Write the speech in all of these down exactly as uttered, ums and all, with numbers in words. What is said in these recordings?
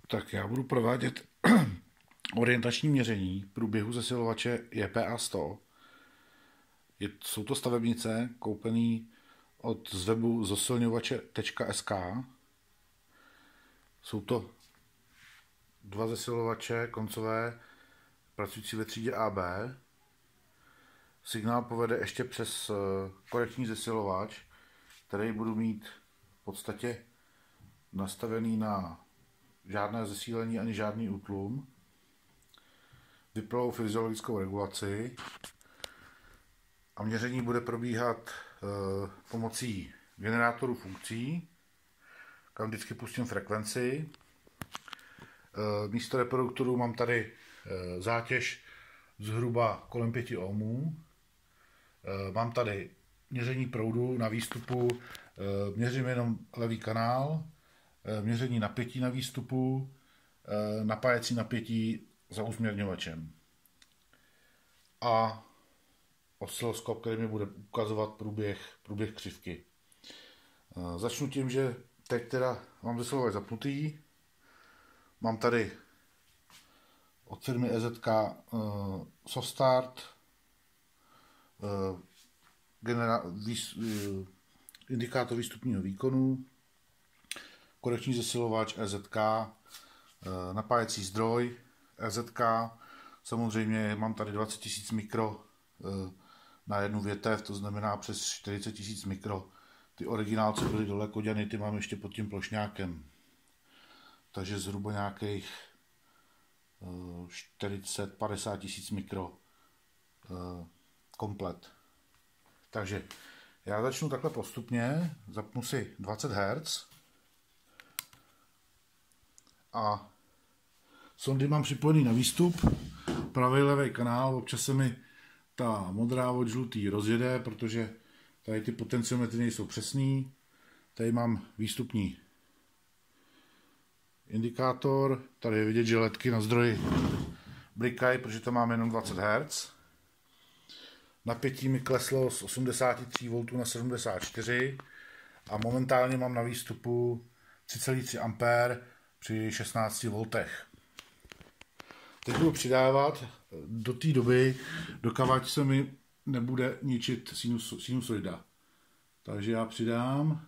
Tak já budu provádět orientační měření průběhu zesilovače J P A sto. Je, jsou to stavebnice koupené od z webu zosilňovače tečka es ká. Jsou to dva zesilovače koncové pracující ve třídě A B. Signál povede ještě přes korektní zesilovač, který budu mít v podstatě nastavený na žádné zesílení ani žádný útlum, vyplou fyziologickou regulaci a měření bude probíhat e, pomocí generátoru funkcí, kam vždycky pustím frekvenci. E, místo reproduktoru mám tady e, zátěž zhruba kolem pěti ohmů. E, mám tady měření proudu na výstupu, e, měřím jenom levý kanál, e, měření napětí na výstupu, e, napájecí napětí za usměrňovačem a osciloskop, který mi bude ukazovat průběh, průběh křivky. E, začnu tím, že teď teda mám zesilovač zapnutý, mám tady od firmy E Z K e, SoftStart, e, genera, výs, e, indikátor výstupního výkonu, korekční zesilovač E Z K, e, napájecí zdroj E Z K, samozřejmě mám tady dvacet tisíc mikro e, na jednu větev, to znamená přes čtyřicet tisíc mikro. Ty originálce byly dole koděny, ty mám ještě pod tím plošňákem. Takže zhruba nějakých e, čtyřicet padesát tisíc mikro e, komplet. Takže já začnu takhle postupně, zapnu si dvacet hertzů a sondy mám připojený na výstup, pravý levý kanál, občas se mi ta modrá od žlutý rozjede, protože tady ty potenciometry nejsou přesný. Tady mám výstupní indikátor, tady je vidět, že ledky na zdroji blikají, protože tam mám jenom dvacet hertzů. Napětí mi kleslo z osmdesát tři voltů na sedmdesát čtyři a momentálně mám na výstupu tři celá tři ampéru při šestnácti voltech. Teď budu přidávat do té doby, dokud se mi nebude ničit sinus, sinusoida. Takže já přidám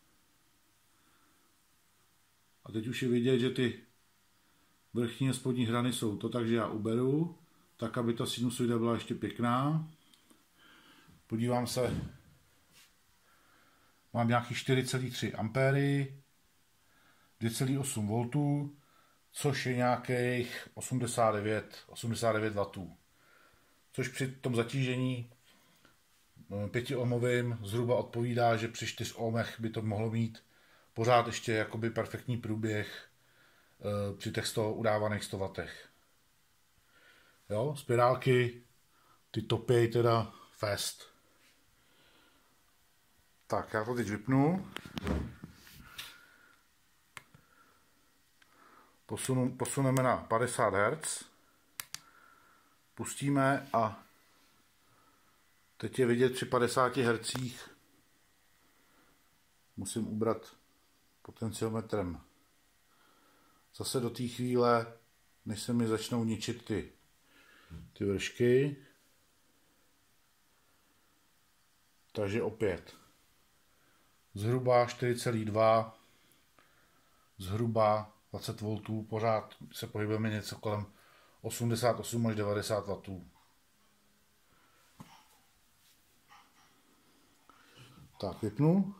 a teď už je vidět, že ty vrchní a spodní hrany jsou to, takže já uberu, tak aby ta sinusoida byla ještě pěkná. Podívám se, mám nějaký čtyři celá tři ampéry, dvě celá osm voltů, což je nějakých osmdesát devět wattů. Což při tom zatížení pětiohmovým zhruba odpovídá, že při čtyřech ohmech by to mohlo mít pořád ještě jakoby perfektní průběh při těch sto udávaných sto wattech. Jo, spirálky, ty topěj teda fest. Tak, já to teď vypnu. Posunu, posuneme na padesát hertzů. Pustíme a teď je vidět při padesáti hertzích. Musím ubrat potenciometrem zase do té chvíle, než se mi začnou ničit ty, ty vršky. Takže opět zhruba čtyři celá dva, zhruba dvacet voltů, pořád se pohybujeme něco kolem osmdesát osm až devadesát wattů. Tak vypnu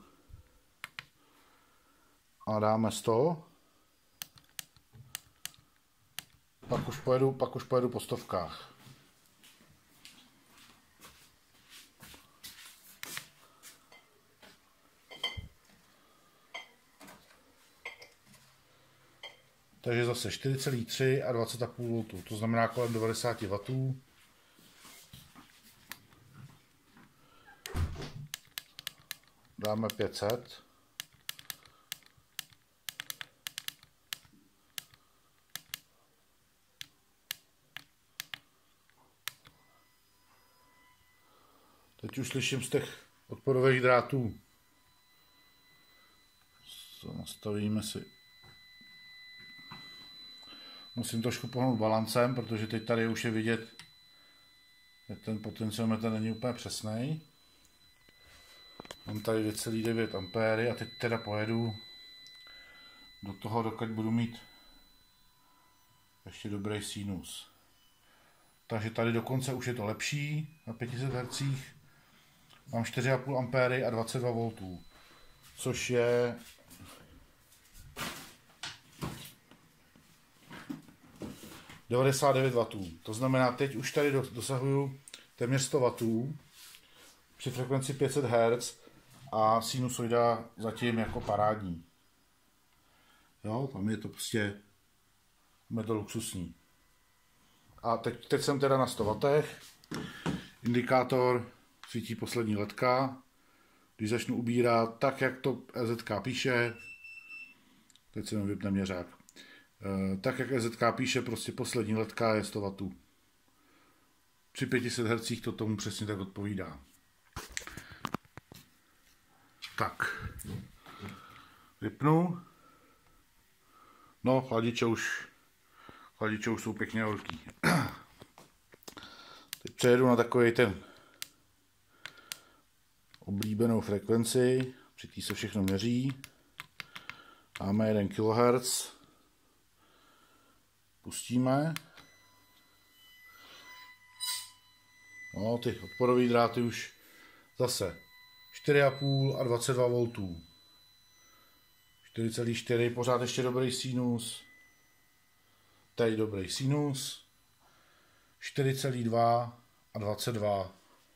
a dáme sto. Pak už pojedu, pak už pojedu po stovkách. Takže zase čtyři celá tři a dvacet celá pět voltů, to znamená kolem devadesát wattů. Dáme pět set. Teď už slyším z těch odporových drátů. Co nastavíme si Musím trošku pohnout balancem, protože teď tady už je vidět, že ten potenciometr není úplně přesný. Mám tady dvě celá devět ampéry a teď teda pojedu do toho, dokud budu mít ještě dobrý sinus. Takže tady dokonce už je to lepší na pět set hertzích. Mám čtyři a půl ampéry a dvacet dva voltů, což je devadesát devět wattů. To znamená, teď už tady dosahuju téměř sto wattů při frekvenci pět set hertzů a sinusoida zatím jako parádní. Jo, tam je to prostě je to luxusní. A teď, teď jsem teda na sto wattech. Indikátor svítí poslední ledka. Když začnu ubírat tak, jak to E Z K píše, teď se mi vypne měřák. Tak, jak E Z K píše, prostě poslední ledka je sto wattů. Při pět set hertzích to tomu přesně tak odpovídá. Tak. Vypnu. No, chladiče už, chladiče už jsou pěkně horký. Teď přejedu na takový ten oblíbenou frekvenci, při té se všechno měří. Máme jeden kilohertz. Pustíme. No, ty odporové dráty už zase čtyři a půl a dvacet dva voltů. čtyři celá čtyři, pořád ještě dobrý sinus. Tady dobrý sinus. čtyři celá dva a dvacet dva.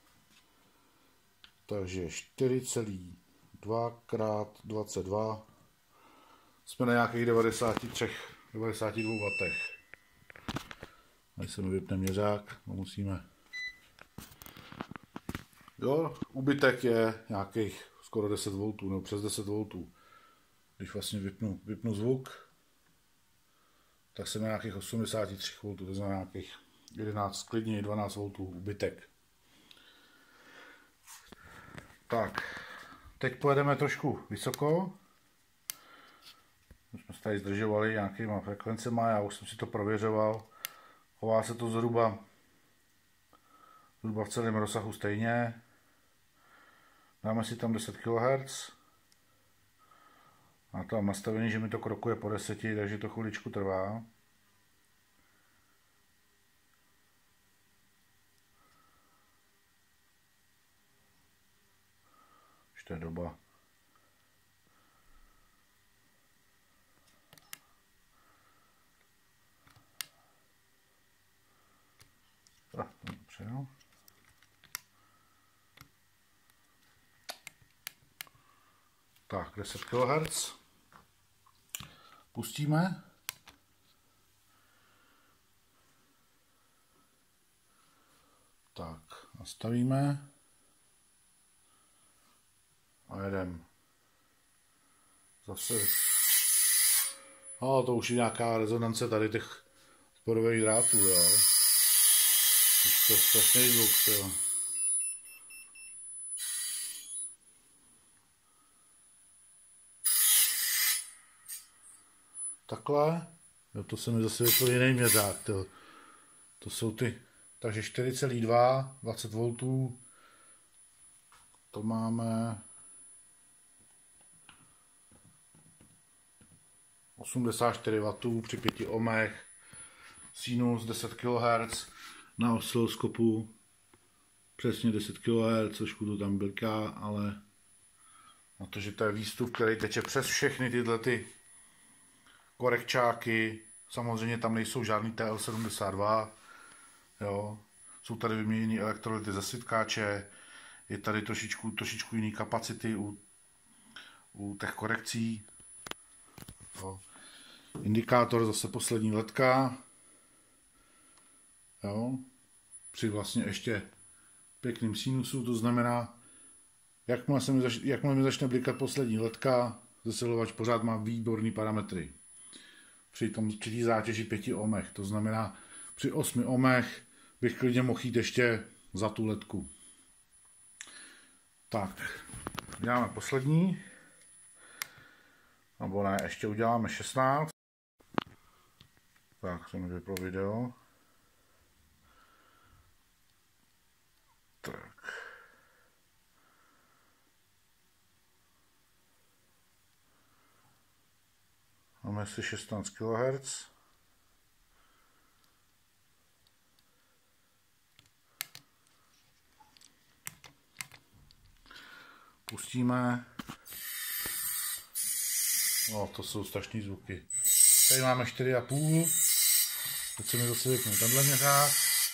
Takže čtyři celá dva krát dvacet dva. Jsme na nějakých devadesát tři, devadesát dva wattech. Tady se mi vypne měřák, no musíme. Jo, úbytek je nějakých skoro deset voltů, nebo přes deset voltů. Když vlastně vypnu, vypnu zvuk, tak jsem na nějakých osmdesát tři voltů, to znamená nějakých jedenáct, klidně dvanáct voltů úbytek. Tak, teď pojedeme trošku vysoko. My jsme se tady zdržovali nějakýma frekvencema, já už jsem si to prověřoval. Chová se to zhruba, zhruba v celém rozsahu stejně. Dáme si tam deset kilohertzů. A tam nastavení, že mi to krokuje po deseti, takže to chviličku trvá. Ještě je doba. Ah, dobře, no. Tak, deset kilohertzů. Pustíme. Tak, nastavíme. A jedem. Zase. No, to už je nějaká rezonance tady těch sporových drátů, jo. Už to je strašný zvuk, jo. Takhle. Jo, to se mi zase vypl jiný měřák. To, to jsou ty. Takže čtyři celá dva, dvacet voltů. To máme osmdesát čtyři wattů při pěti ohmech. Sinus deset kilohertzů na osciloskopu. Přesně deset kilohertzů, trošku to tam blká, ale na to, že to je výstup, který teče přes všechny tyhle ty korekčáky, samozřejmě tam nejsou žádný T L sedmdesát dva, jo. Jsou tady vyměněny elektrolyty ze svitkáče, je tady trošičku, trošičku jiný kapacity u, u těch korekcí. Jo. Indikátor zase poslední ledka, jo. Při vlastně ještě pěkným sinusu, to znamená, jakmile, se mi, zač, jakmile mi začne blikat poslední ledka, zesilovač pořád má výborný parametry. Při tom při té zátěži pěti ohmech, to znamená při osmi ohmech bych klidně mohl jít ještě za tu ledku. Tak, děláme poslední, nebo ne, ještě uděláme šestnáct. Tak, to mi vyplo video. Tak. Máme asi šestnáct kilohertzů. Pustíme. No, to jsou strašný zvuky. Tady máme čtyři a půl. Teď se mi zase vypnu tenhle měřák.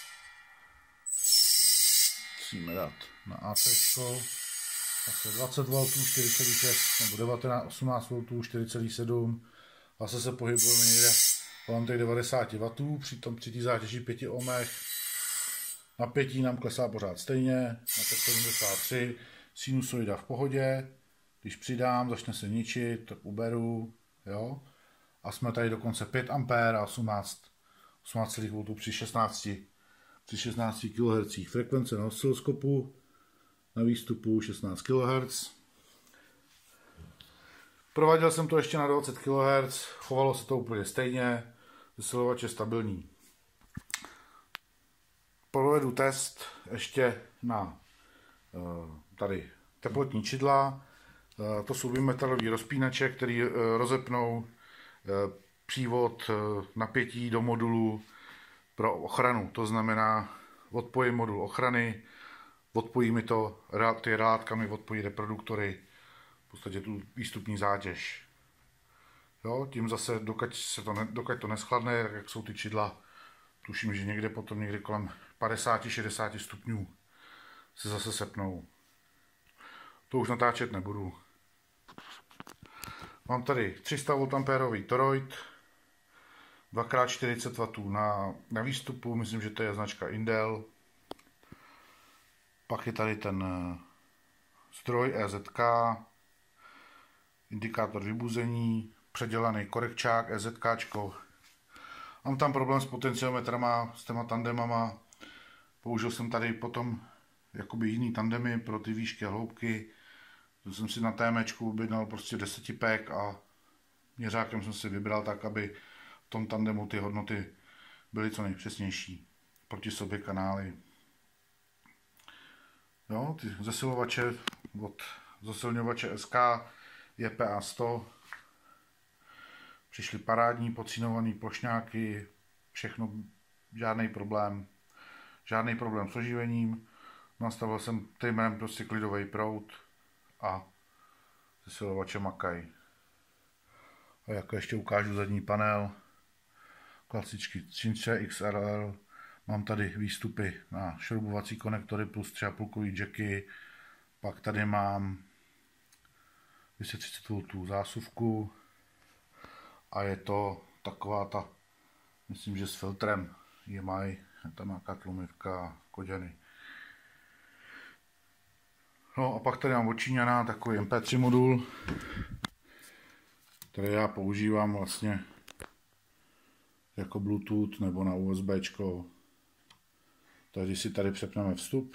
Musíme dát na AC. Asi dvacet voltů, čtyři celá šest nebo devatenáct, osmnáct voltů, čtyři celá sedm. Zase se pohybujeme někde kolem těch devadesát wattů, přitom při té zátěži pět ohmech. Napětí nám klesá pořád stejně, na to sedmdesát tři. Sinusoida v pohodě. Když přidám, začne se ničit, tak uberu. Jo? A jsme tady dokonce pět ampér a osmnáct celých voltů při šestnácti, při šestnácti kilohertzích. Frekvence na osciloskopu, na výstupu šestnáct kilohertzů. Prováděl jsem to ještě na dvacet kilohertzů, chovalo se to úplně stejně, zesilovač je stabilní. Provedu test ještě na tady teplotní čidla. To jsou bimetalové rozpínače, které rozepnou přívod napětí do modulu pro ochranu. To znamená, odpojím modul ochrany, odpojí mi to, ty relátka mi odpojí reproduktory, v podstatě tu výstupní zátěž. Jo, tím zase, dokud, se to, ne, dokud to neschladne, tak jak jsou ty čidla, tuším, že někde potom někde kolem padesát až šedesát stupňů se zase sepnou. To už natáčet nebudu. Mám tady tři sta voltampérový toroid, dva krát čtyřicet wattů na, na výstupu, myslím, že to je značka Indel. Pak je tady ten stroj E Z K, indikátor vybuzení, předělaný korekčák E Z K. Mám tam problém s potenciometrama, s těma tandemama. Použil jsem tady potom jakoby jiný tandemy pro ty výšky a hloubky. To jsem si na témečku objednal prostě deset pack a měřákem jsem si vybral tak, aby v tom tandemu ty hodnoty byly co nejpřesnější. Proti sobě kanály. Jo, ty zesilovače od zesilňovače S K J P A sto. Přišly parádní pocínovaný plošňáky, všechno, žádný problém. Žádný problém s oživením. Nastavil jsem timerem prostě klidový proud a zesilovače makaj. A jako ještě ukážu zadní panel, klasický Cinche X R L. Mám tady výstupy na šroubovací konektory plus tři a půl kový jacky. Pak tady mám dvě stě třicet voltů zásuvku a je to taková ta, myslím, že s filtrem E M I, je tam nějaká tlumivka, koděny. No a pak tady mám od Číňana takový M P tři modul, který já používám vlastně jako Bluetooth nebo na USBčko. Takže si tady přepneme vstup,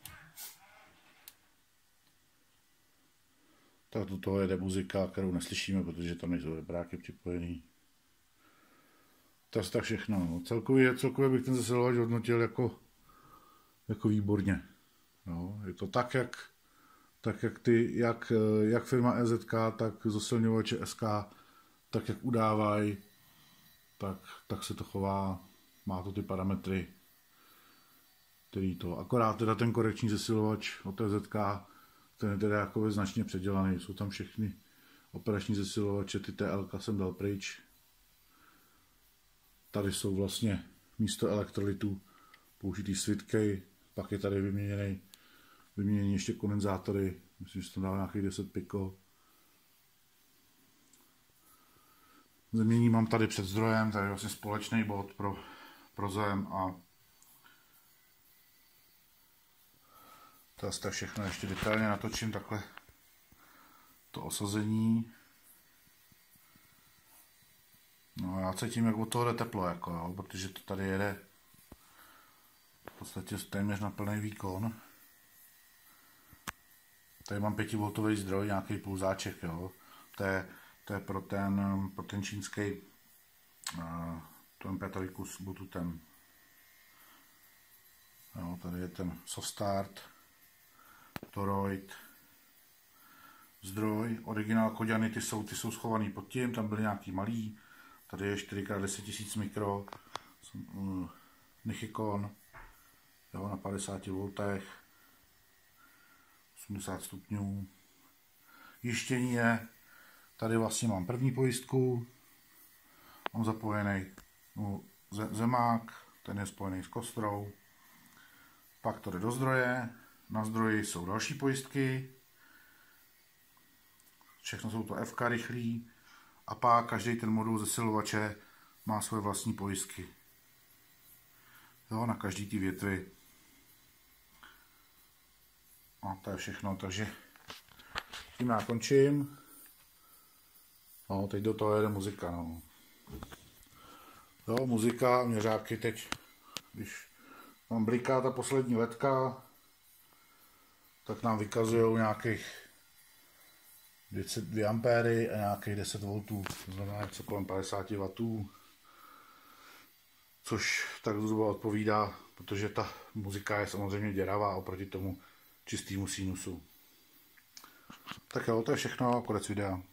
tak do toho jede muzika, kterou neslyšíme, protože tam nejsou vibráky připojený. To je tak všechno. No. Celkově, celkově bych ten zesilovač hodnotil jako, jako výborně. No, je to tak, jak, tak, jak, ty, jak, jak firma E Z K, tak zesilňovače S K, tak jak udávají, tak, tak se to chová. Má to ty parametry, který to. Akorát teda ten korekční zesilovač od E Z K, ten je teda jako značně předělaný. Jsou tam všechny operační zesilovače, ty T L jsem dal pryč. Tady jsou vlastně místo elektrolytů použitý svitky, pak je tady vyměněný, vyměněný ještě kondenzátory, myslím, že to dá nějakých deset piko. Zemění mám tady před zdrojem, tady je vlastně společný bod pro, pro zem a to je všechno, ještě detailně natočím takhle to osazení. No já cítím, jak od toho jde teplo, jako, jo, protože to tady jede v podstatě téměř na plný výkon. Tady mám pětivoltový zdroj, nějaký pulzáček, jo. To je, to je pro ten, pro ten čínský uh, tu em pé tři s Bluetoothem. Jo, tady je ten soft start, toroid, zdroj, originál Koďany, ty jsou, ty jsou schovaný pod tím, tam byly nějaký malý, tady je čtyři krát deset tisíc mikro, uh, Nichicon, jo, na padesát voltech, osmdesát stupňů. Jištění je, tady vlastně mám první pojistku, mám zapojený no, zemák, ten je spojený s kostrou, pak to jde do zdroje, na zdroji jsou další pojistky, všechno jsou to F K rychlý a pak každý ten modul zesilovače má svoje vlastní pojistky. Jo, na každý ty větvy. A to je všechno, takže tím já končím. No, teď do toho jede muzika, no. Jo, muzika, měřáky teď, když tam bliká ta poslední ledka, tak nám vykazují nějakých dvě ampéry a nějakých deset voltů, to znamená něco kolem padesát wattů, což tak zhruba odpovídá, protože ta muzika je samozřejmě děravá oproti tomu čistému sinusu. Tak jo, to je všechno, konec videa.